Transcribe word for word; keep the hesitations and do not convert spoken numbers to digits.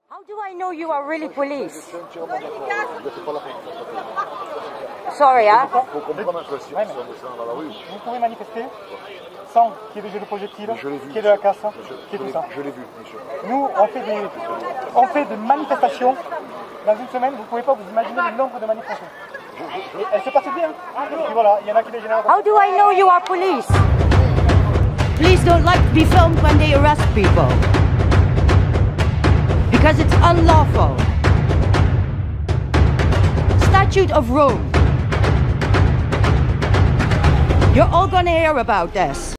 How do I know you are really police? Sorry, hein? Faut comprendre que si on descend dans la rue. Vous pouvez manifester sans qu'il y ait des jeux de projectiles, qu'il y ait de la casse, qu'il y ait tout ça. Je l'ai vu, monsieur. Nous, on fait des, on fait des manifestations. Dans une semaine, vous ne pouvez pas vous imaginer le nombre de manifestations. Et elles se passent bien. Et voilà, il y en a qui dégénèrent. How do I know you are police? Please don't like to be filmed when they arrest people. Because it's unlawful. Statute of Rome. You're all gonna hear about this.